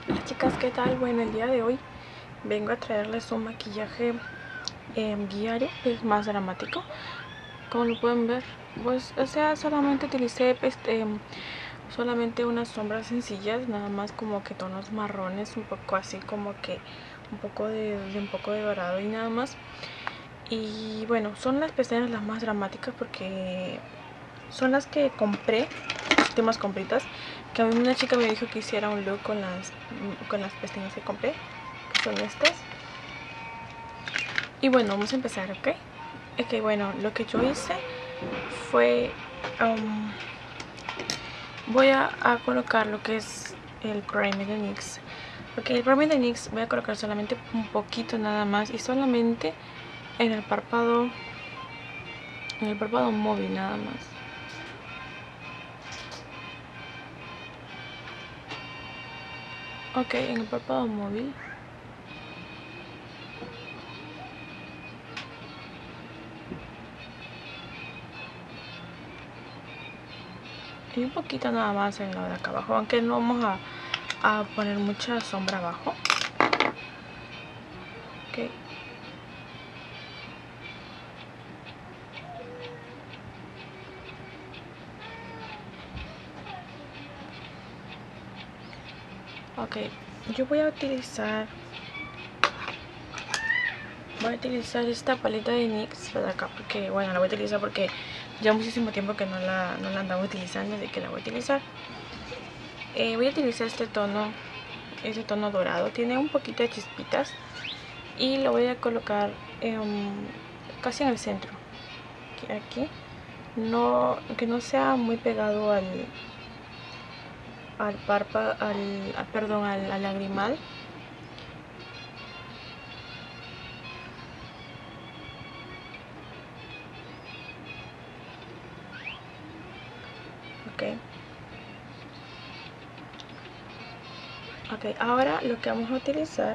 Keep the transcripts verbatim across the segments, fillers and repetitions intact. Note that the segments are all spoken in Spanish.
Hola chicas, ¿qué tal? Bueno, el día de hoy vengo a traerles un maquillaje eh, diario, es más dramático. Como lo pueden ver, pues, o sea, solamente utilicé este, solamente unas sombras sencillas, nada más como que tonos marrones, un poco así como que un poco de, de un poco de dorado y nada más. Y bueno, son las pestañas las más dramáticas porque son las que compré, las últimas compritas, que a mí una chica me dijo que hiciera un look con las, con las pestañas que compré, que son estas. Y bueno, vamos a empezar, ¿ok? Ok, bueno, lo que yo hice fue... Um, voy a, a colocar lo que es el primer de NYX. Ok, el primer de NYX voy a colocar solamente un poquito nada más y solamente en el párpado, en el párpado móvil nada más. Ok, en el párpado móvil. Y un poquito nada más en lo de acá abajo, aunque no vamos a, a poner mucha sombra abajo. Ok. Ok, yo voy a utilizar voy a utilizar esta paleta de NYX de acá, porque bueno, la voy a utilizar porque ya muchísimo tiempo que no la, no la andaba utilizando, así que la voy a utilizar. Eh, voy a utilizar este tono, este tono dorado, tiene un poquito de chispitas y lo voy a colocar um, casi en el centro, aquí, aquí. No, que no sea muy pegado al al párpado, al, al perdón, al, al lagrimal. Ok. Ok, ahora lo que vamos a utilizar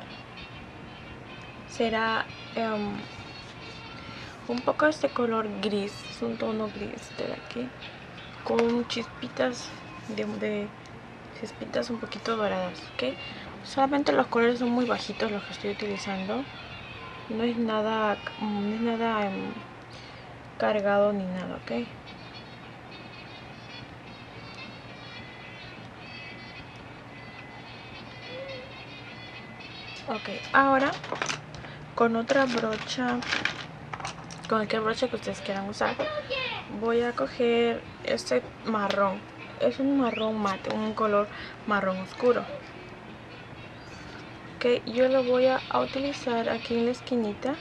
será um, un poco este color gris, es un tono gris de aquí, con chispitas de, de chispitas un poquito doradas, ok. Solamente los colores son muy bajitos los que estoy utilizando, no es nada, no es nada um, cargado ni nada, ok. Ok, ahora con otra brocha, con cualquier brocha que ustedes quieran usar, voy a coger este marrón, es un marrón mate, un color marrón oscuro. Ok, yo lo voy a, a utilizar aquí en la esquinita,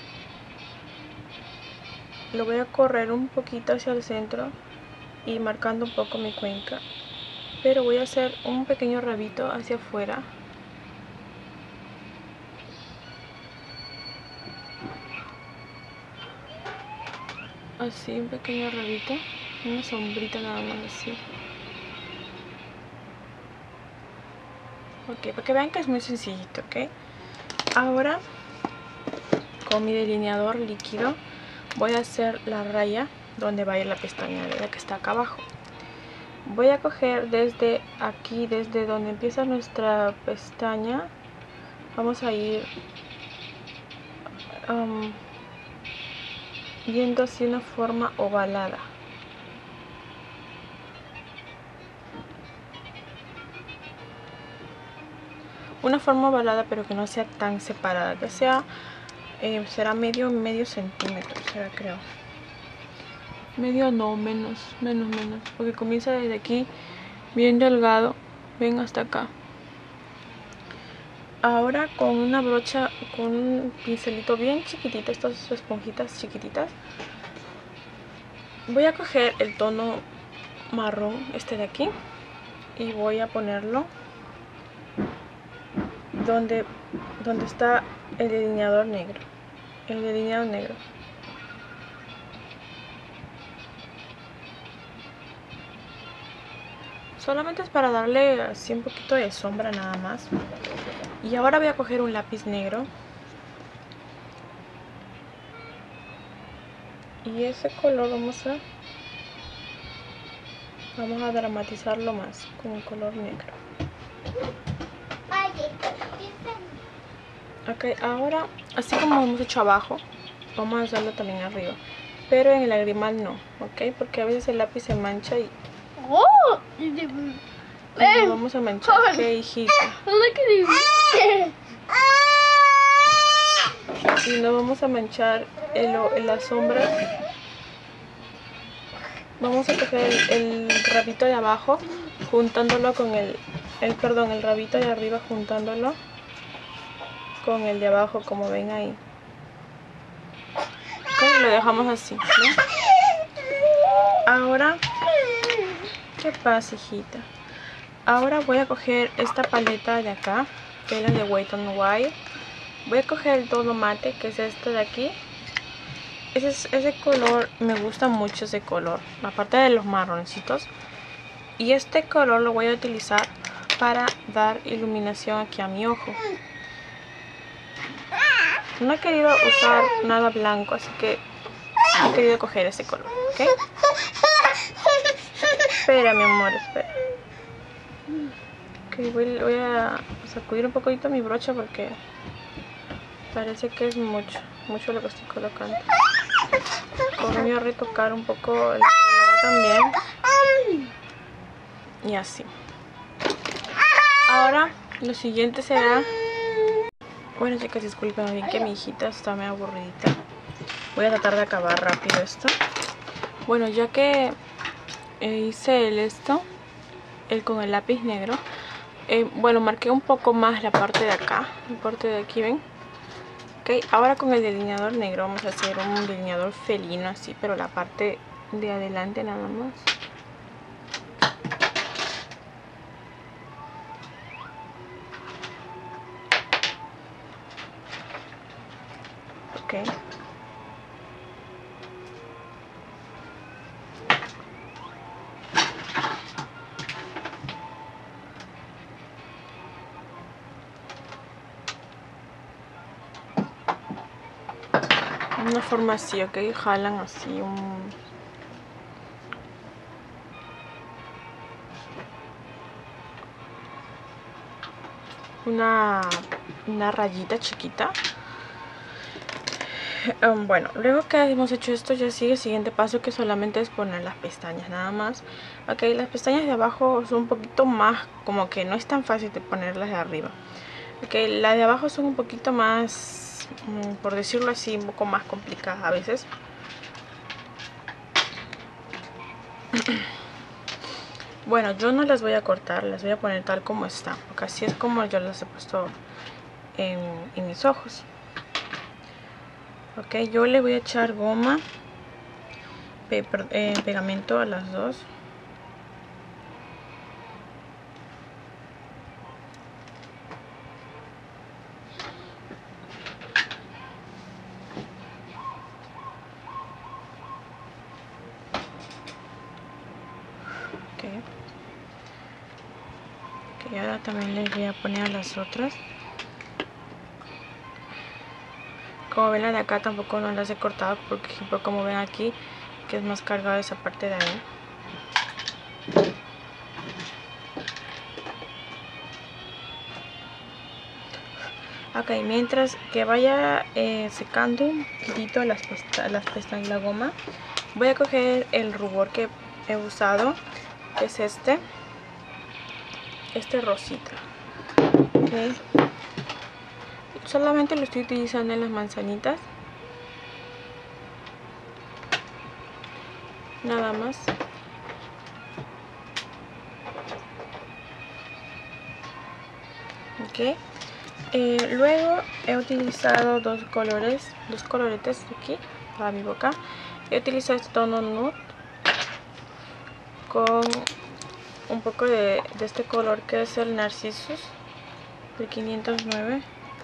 lo voy a correr un poquito hacia el centro y marcando un poco mi cuenca, pero voy a hacer un pequeño rabito hacia afuera. Así, un pequeño rabito, una sombrita nada más así. Ok, para que vean que es muy sencillito, ok. Ahora, con mi delineador líquido, voy a hacer la raya donde va a ir la pestaña de la que está acá abajo. Voy a coger desde aquí, desde donde empieza nuestra pestaña, vamos a ir um, viendo así una forma ovalada. Una forma ovalada pero que no sea tan separada, que sea, eh, será medio, medio centímetro, será creo. Medio no, menos, menos, menos, porque comienza desde aquí, bien delgado, ven hasta acá. Ahora con una brocha, con un pincelito bien chiquitito, estas esponjitas chiquititas, voy a coger el tono marrón, este de aquí, y voy a ponerlo donde, donde está el delineador negro, el delineado negro. Solamente es para darle así un poquito de sombra nada más. Y ahora voy a coger un lápiz negro y ese color vamos a vamos a dramatizarlo más con el color negro. Ok, ahora, así como hemos hecho abajo, vamos a hacerlo también arriba. Pero en el lagrimal no, ok, porque a veces el lápiz se mancha y... Oh, y lo vamos a manchar, ok, hijita. Y no vamos a manchar el, el, la sombra. Vamos a coger el, el rabito de abajo, juntándolo con el, el, perdón, el rabito de arriba, juntándolo con el de abajo, como ven ahí. Ok, lo dejamos así, ¿no? Ahora, ¿qué pasa, hijita? Ahora voy a coger esta paleta de acá, que es la de Wet n Wild. Voy a coger el tono mate, que es este de aquí. Ese, ese color, me gusta mucho ese color, aparte de los marroncitos. Y este color lo voy a utilizar para dar iluminación aquí a mi ojo. No he querido usar nada blanco, así que he querido coger ese color, ¿ok? Espera, mi amor, espera. Ok, voy, voy a sacudir un poquito mi brocha porque parece que es mucho, mucho lo que estoy colocando. Voy a retocar un poco el color también. Y así. Ahora, lo siguiente será... Bueno, chicas, disculpen bien que mi hijita está medio aburridita. Voy a tratar de acabar rápido esto. Bueno, ya que eh, hice el esto, el con el lápiz negro, eh, bueno, marqué un poco más la parte de acá, la parte de aquí, ¿ven? Ok, ahora con el delineador negro vamos a hacer un delineador felino así, pero la parte de adelante nada más. Ok. Una forma así, ok, jalan así un... Una, una rayita chiquita. Um, bueno, luego que hemos hecho esto ya sigue el siguiente paso, que solamente es poner las pestañas, nada más. Ok, las pestañas de abajo son un poquito más, como que no es tan fácil de ponerlas de arriba. Ok, las de abajo son un poquito más, por decirlo así, un poco más complicadas a veces. Bueno, yo no las voy a cortar, las voy a poner tal como están, porque así es como yo las he puesto en, en mis ojos. Ok, yo le voy a echar goma, pe eh, pegamento a las dos. Ok. Ok, ahora también les voy a poner a las otras. Como ven, la de acá tampoco no las he cortado, porque ejemplo, como ven aquí, que es más cargada esa parte de ahí. Ok, mientras que vaya eh, secando un poquitito las, pesta las pestañas, la goma, voy a coger el rubor que he usado, que es este, este rosita. Okay. Solamente lo estoy utilizando en las manzanitas, nada más. Ok. Eh, luego he utilizado dos colores, dos coloretes aquí para mi boca. He utilizado este tono nude con un poco de, de este color que es el Narcissus de quinientos nueve.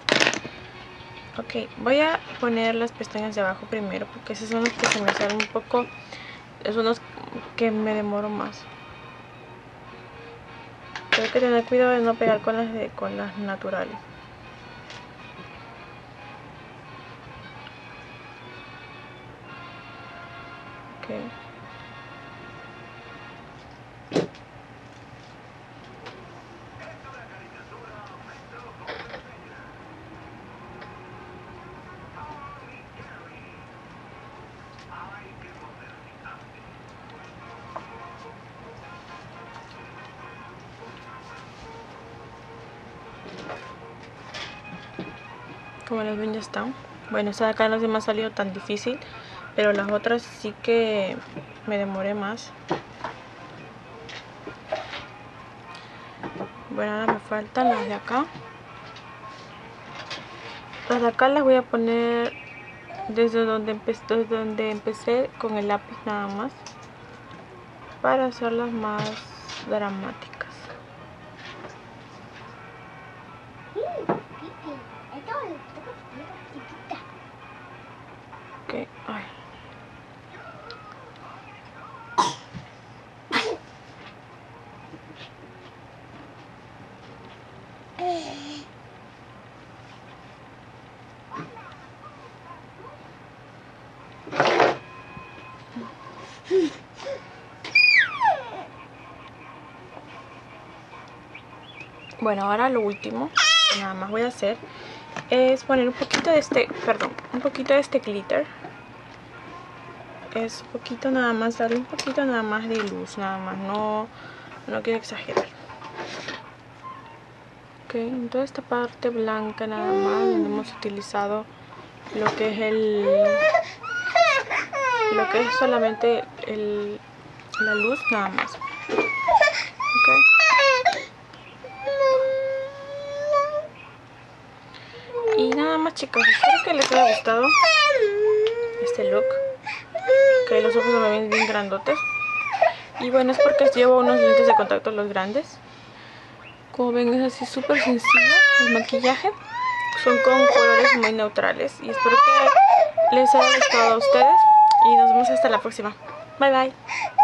Ok, voy a poner las pestañas de abajo primero, porque esos son los que se me salen un poco, son los que me demoro más. Pero hay que tener cuidado de no pegar con las, de, con las naturales. Okay. Como las ven ya están. Bueno, esta de acá no se me ha salido tan difícil, pero las otras sí que me demoré más. Bueno, ahora me faltan las de acá. Las de acá las voy a poner desde donde empecé, desde donde empecé con el lápiz nada más, para hacerlas más dramáticas. Ok, ay. Bueno, ahora lo último que nada más voy a hacer es poner un poquito de este, perdón, un poquito de este glitter. Es un poquito nada más, darle un poquito nada más de luz, nada más, no, no quiero exagerar. Ok, en toda esta parte blanca nada más, donde hemos utilizado lo que es el, lo que es solamente el, la luz nada más. Okay. Y nada más, chicos, espero que les haya gustado este look, que los ojos se me ven bien grandotes. Y bueno, es porque llevo unos lentes de contacto los grandes. Como ven, es así súper sencillo el maquillaje. Son con colores muy neutrales. Y espero que les haya gustado a ustedes. Y nos vemos hasta la próxima. Bye bye.